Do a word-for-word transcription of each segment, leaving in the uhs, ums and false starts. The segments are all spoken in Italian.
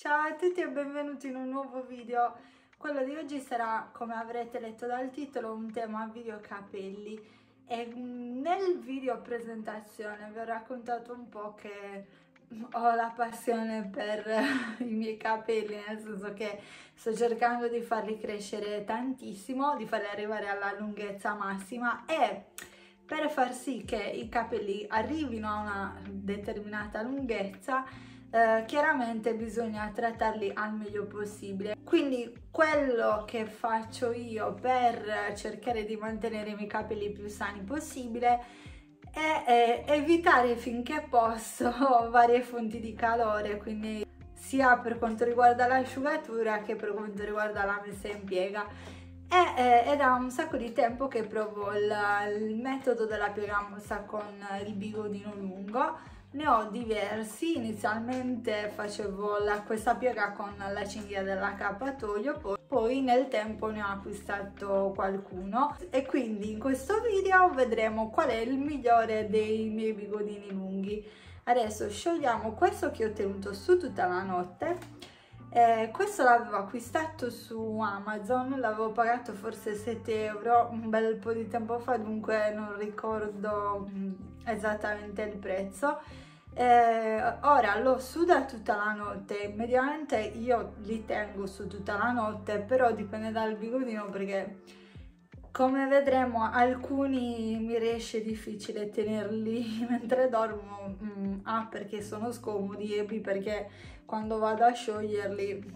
Ciao a tutti e benvenuti in un nuovo video. Quello di oggi sarà, come avrete letto dal titolo, un tema video capelli e nel video presentazione vi ho raccontato un po' che ho la passione per i miei capelli, nel senso che sto cercando di farli crescere tantissimo, di farli arrivare alla lunghezza massima e per far sì che i capelli arrivino a una determinata lunghezza eh, chiaramente bisogna trattarli al meglio possibile. Quindi quello che faccio io per cercare di mantenere i miei capelli più sani possibile è, è evitare finché posso varie fonti di calore, quindi sia per quanto riguarda l'asciugatura che per quanto riguarda la messa in piega. È, è da un sacco di tempo che provo il, il metodo della piega mossa con il bigodino lungo. Ne ho diversi, inizialmente facevo la, questa piega con la cinghia dell'accappatoio, poi, poi nel tempo ne ho acquistato qualcuno e quindi in questo video vedremo qual è il migliore dei miei bigodini lunghi. Adesso sciogliamo questo che ho tenuto su tutta la notte. Eh, questo l'avevo acquistato su Amazon, l'avevo pagato forse sette euro un bel po' di tempo fa, dunque non ricordo mh, esattamente il prezzo. Eh, ora lo suda tutta la notte, mediamente io li tengo su tutta la notte, però dipende dal bigodino perché come vedremo alcuni mi riesce difficile tenerli mentre dormo, mm, A perché sono scomodi e B perché quando vado a scioglierli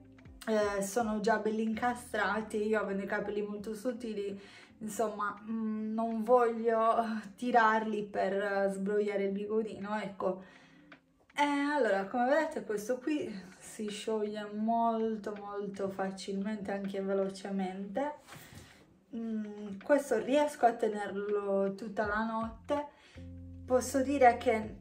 eh, sono già belli incastrati. Io avendo i capelli molto sottili, insomma, mh, non voglio tirarli per sbrogliare il bigodino, ecco. E allora, come vedete, questo qui si scioglie molto molto facilmente, anche velocemente. Mm, questo riesco a tenerlo tutta la notte. Posso dire che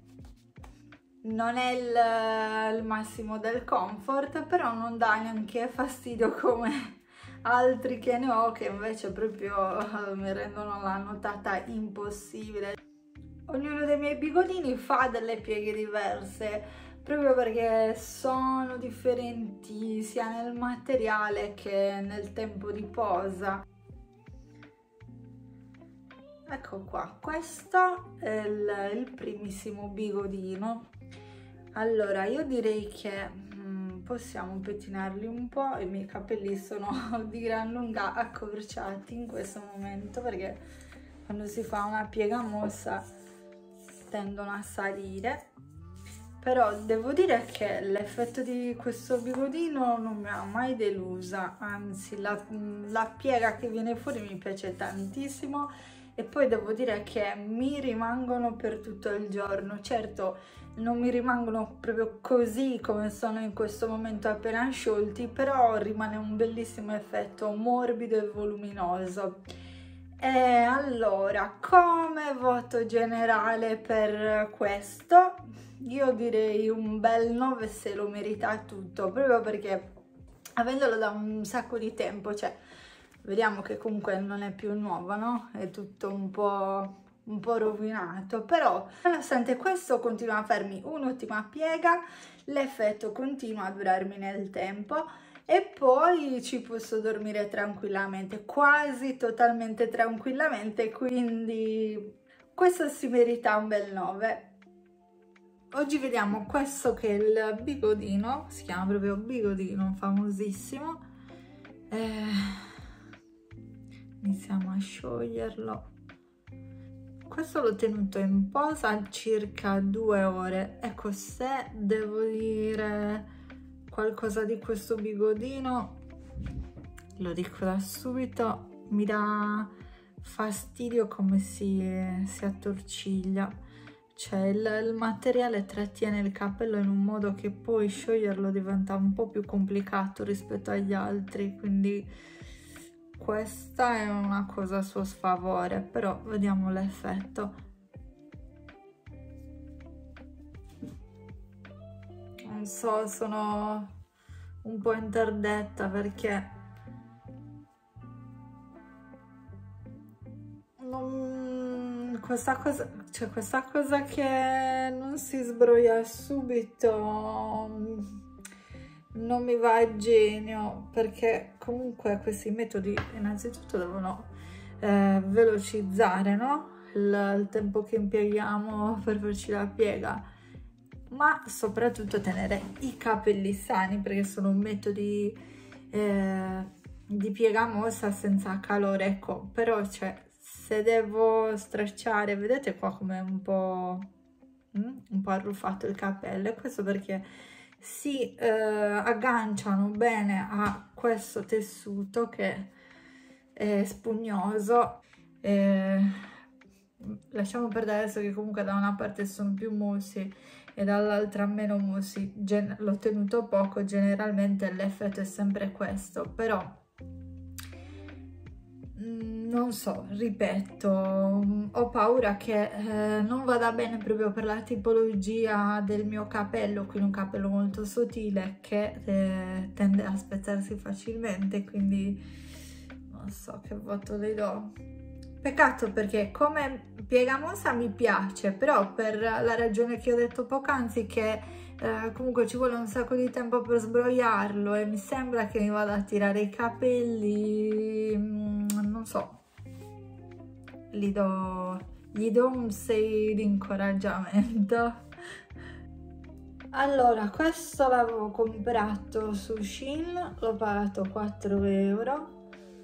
non è il, il massimo del comfort, però non dà neanche fastidio come altri che ne ho, che invece proprio uh, mi rendono la nottata impossibile. Ognuno dei miei bigodini fa delle pieghe diverse, proprio perché sono differenti sia nel materiale che nel tempo di posa. Ecco qua, questo è il, il primissimo bigodino. Allora, io direi che mm, possiamo pettinarli un po'. I miei capelli sono di gran lunga accorciati in questo momento perché quando si fa una piega mossa tendono a salire. Però devo dire che l'effetto di questo bigodino non mi ha mai delusa, anzi la, la piega che viene fuori mi piace tantissimo. E poi devo dire che mi rimangono per tutto il giorno. Certo, non mi rimangono proprio così come sono in questo momento appena sciolti, però rimane un bellissimo effetto morbido e voluminoso. E allora, come voto generale per questo, io direi un bel nove, se lo merita tutto, proprio perché avendolo da un sacco di tempo, cioè vediamo che comunque non è più nuovo, no? È tutto un po', un po' rovinato, però nonostante questo continua a farmi un'ottima piega, l'effetto continua a durarmi nel tempo e poi ci posso dormire tranquillamente, quasi totalmente tranquillamente, quindi questo si merita un bel nove. Oggi vediamo questo che è il bigodino, si chiama proprio bigodino, famosissimo. Eh... Iniziamo a scioglierlo. Questo l'ho tenuto in posa circa due ore. Ecco, se devo dire qualcosa di questo bigodino, lo dico da subito, mi dà fastidio come si, si attorciglia. Cioè il, il materiale trattiene il capello in un modo che poi scioglierlo diventa un po' più complicato rispetto agli altri, quindi questa è una cosa a suo sfavore, però vediamo l'effetto. Non so, sono un po' interdetta perché non, questa cosa, cioè questa cosa che non si sbroglia subito non mi va a genio, perché comunque questi metodi innanzitutto devono eh, velocizzare, no? il, il tempo che impieghiamo per farci la piega, ma soprattutto tenere i capelli sani, perché sono metodi eh, di piega mossa senza calore, ecco. Però cioè, se devo stracciare, vedete qua come è un po' mm, un po' arruffato il capello, e questo perché si eh, agganciano bene a questo tessuto che è spugnoso. Eh, lasciamo perdere adesso che comunque da una parte sono più mossi e dall'altra meno mossi, l'ho tenuto poco, generalmente l'effetto è sempre questo, però non so, ripeto, ho paura che eh, non vada bene proprio per la tipologia del mio capello, quindi un capello molto sottile che eh, tende a spezzarsi facilmente, quindi non so che voto le do. Peccato, perché come piega mossa mi piace, però per la ragione che ho detto poc'anzi, che eh, comunque ci vuole un sacco di tempo per sbrogliarlo e mi sembra che mi vada a tirare i capelli, mm, non so, gli do, gli do un sei di incoraggiamento. Allora, questo l'avevo comprato su Shein, l'ho pagato quattro euro.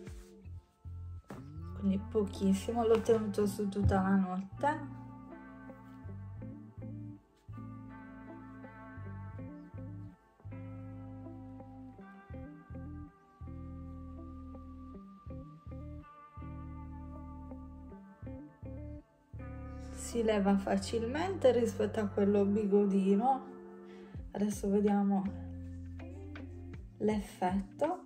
Quindi pochissimo, l'ho tenuto su tutta la notte. Si leva facilmente rispetto a quello bigodino. Adesso vediamo l'effetto.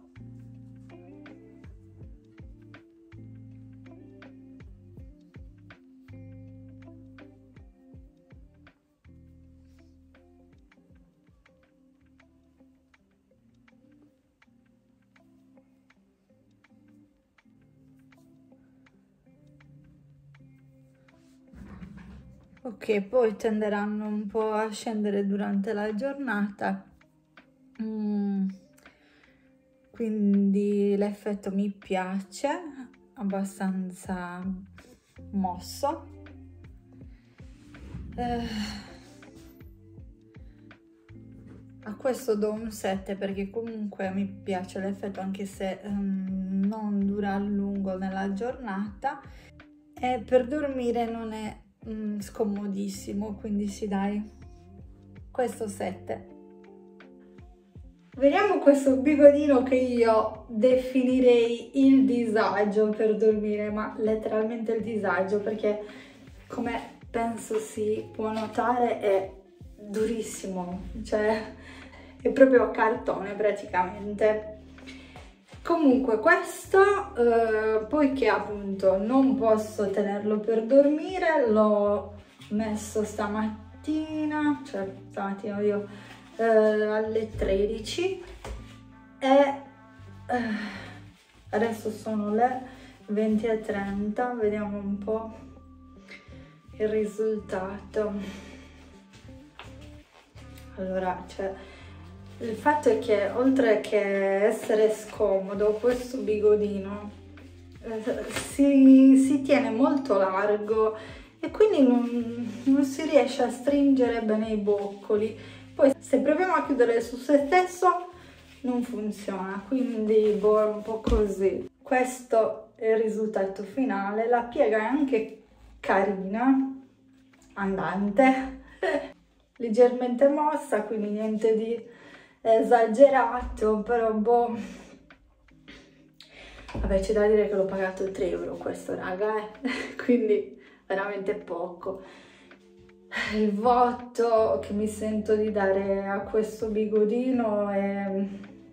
Ok, poi tenderanno un po' a scendere durante la giornata, mm, quindi l'effetto mi piace, abbastanza mosso. Eh, a questo do un sette perché comunque mi piace l'effetto, anche se um, non dura a lungo nella giornata, e per dormire non è Mm, scomodissimo, quindi sì, dai, questo sette. Vediamo questo bigodino che io definirei il disagio per dormire, ma letteralmente il disagio, perché come penso si può notare è durissimo, cioè è proprio cartone praticamente. Comunque questo, eh, poiché appunto non posso tenerlo per dormire, l'ho messo stamattina, cioè stamattina io eh, alle tredici, e eh, adesso sono le venti e trenta, vediamo un po' il risultato. Allora, cioè, il fatto è che oltre che essere scomodo, questo bigodino eh, si, si tiene molto largo e quindi non, non si riesce a stringere bene i boccoli. Poi se proviamo a chiudere su se stesso non funziona, quindi boh, è un po' così. Questo è il risultato finale. La piega è anche carina, andante, leggermente mossa, quindi niente di esagerato, però boh, vabbè, c'è da dire che l'ho pagato tre euro questo, raga, eh? Quindi veramente poco. Il voto che mi sento di dare a questo bigodino è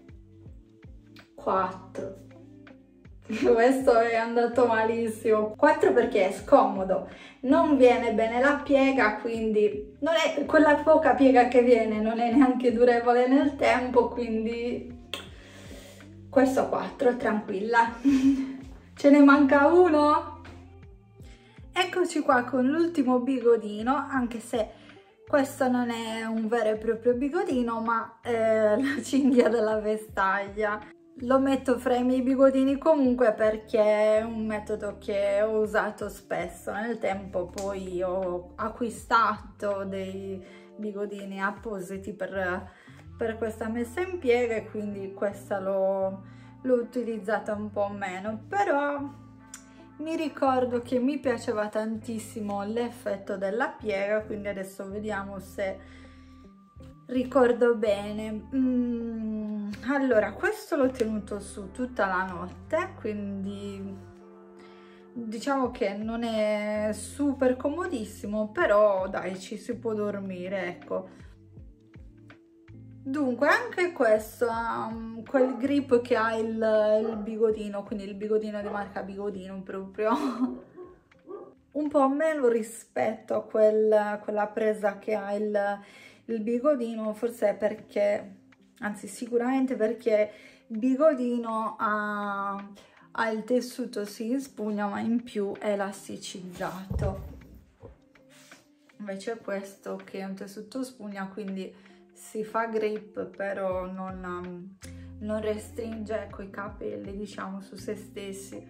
quattro. Questo è andato malissimo. quattro perché è scomodo, non viene bene la piega, quindi non è quella poca piega che viene, non è neanche durevole nel tempo, quindi questo quattro, tranquilla. Ce ne manca uno. Eccoci qua con l'ultimo bigodino, anche se Questo non è un vero e proprio bigodino, ma è la cinghia della vestaglia. Lo metto fra i miei bigodini comunque perché è un metodo che ho usato spesso nel tempo. Poi ho acquistato dei bigodini appositi per, per questa messa in piega e quindi questa l'ho utilizzata un po' meno, però mi ricordo che mi piaceva tantissimo l'effetto della piega, quindi adesso vediamo se ricordo bene. Mm, allora, questo l'ho tenuto su tutta la notte, quindi diciamo che non è super comodissimo, però dai, ci si può dormire, ecco. Dunque, anche questo ha um, quel grip che ha il, il bigodino, quindi il bigodino di marca Bigodino proprio. Un po' meno rispetto a quel, quella presa che ha il, il bigodino, forse perché, anzi sicuramente perché il bigodino ha, ha il tessuto si spugna, ma in più è elasticizzato. Invece questo che è un tessuto spugna, quindi si fa grip, però non, um, non restringe, ecco, i capelli, diciamo, su se stessi.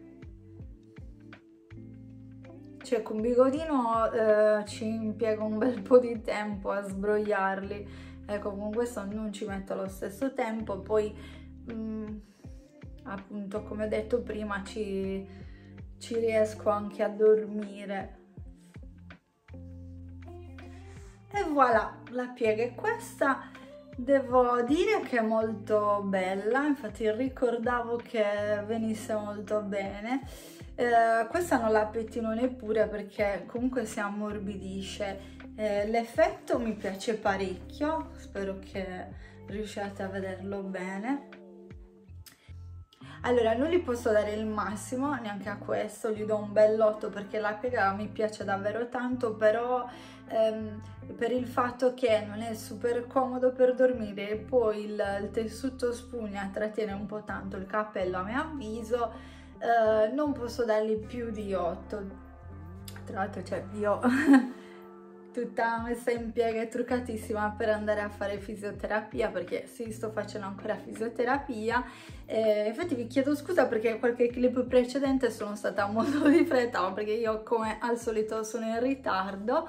Cioè con bigodino eh, ci impiego un bel po' di tempo a sbrogliarli, ecco, con questo non ci metto lo stesso tempo. Poi mh, appunto, come ho detto prima, ci, ci riesco anche a dormire. E voilà, la piega è questa. Devo dire che è molto bella, infatti ricordavo che venisse molto bene. Eh, questa non la pettino neppure perché comunque si ammorbidisce. Eh, l'effetto mi piace parecchio, spero che riusciate a vederlo bene. Allora, non gli posso dare il massimo neanche a questo, gli do un bell'otto perché la piega mi piace davvero tanto, però ehm, per il fatto che non è super comodo per dormire e poi il, il tessuto spugna, trattiene un po' tanto il capello a mio avviso, eh, non posso dargli più di otto. Tra l'altro, cioè, io tutta messa in piega e truccatissima per andare a fare fisioterapia, perché sì, sto facendo ancora fisioterapia. Eh, infatti vi chiedo scusa perché qualche clip precedente sono stata molto di fretta, perché io come al solito sono in ritardo.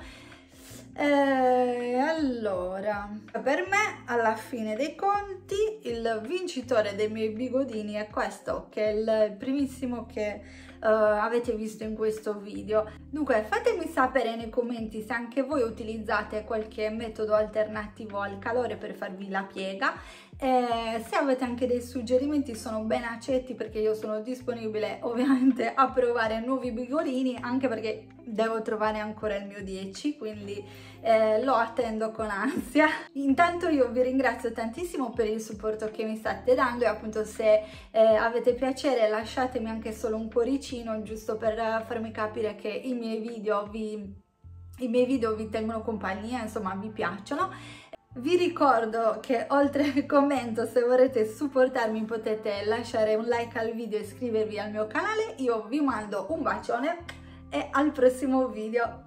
Eh, allora, per me alla fine dei conti il vincitore dei miei bigodini è questo, che è il primissimo che uh, avete visto in questo video. Dunque fatemi sapere nei commenti se anche voi utilizzate qualche metodo alternativo al calore per farvi la piega. Eh, se avete anche dei suggerimenti sono ben accetti, perché io sono disponibile ovviamente a provare nuovi bigodini, anche perché devo trovare ancora il mio dieci, quindi eh, lo attendo con ansia. Intanto io vi ringrazio tantissimo per il supporto che mi state dando e appunto se eh, avete piacere lasciatemi anche solo un cuoricino, giusto per farmi capire che i miei video vi, i miei video vi tengono compagnia, insomma vi piacciono. Vi ricordo che oltre al commento, se vorrete supportarmi potete lasciare un like al video e iscrivervi al mio canale. Io vi mando un bacione e al prossimo video.